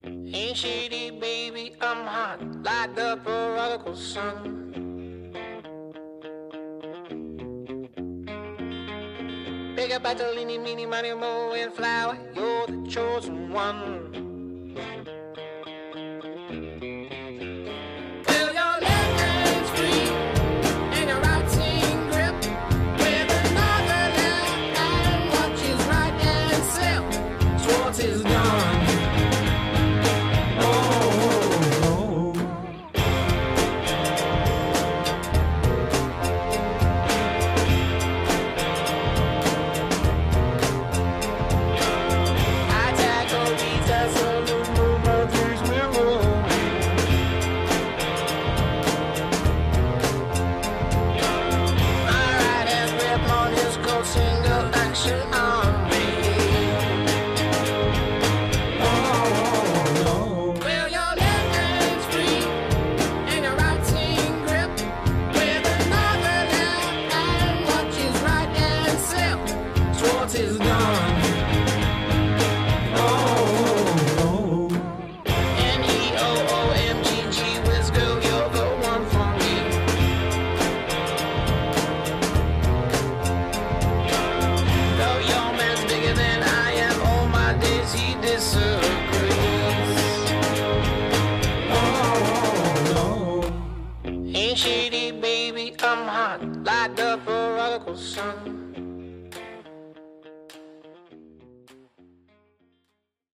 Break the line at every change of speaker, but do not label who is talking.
Ain't shady, baby, I'm hot like the prodigal son. Big up Bartolini, meeny, money, mo, and flower, you're the chosen one. Well, your left hand's free and your right's in grip, with another left hand watches right and slip. Swartz is gone. Is gone. Oh, Neoomgg, Wiz girl, you're the one for me. Though your man's bigger than I am, all my days he disagrees. Oh, ain't shady, baby, I'm hot like the prodigal son.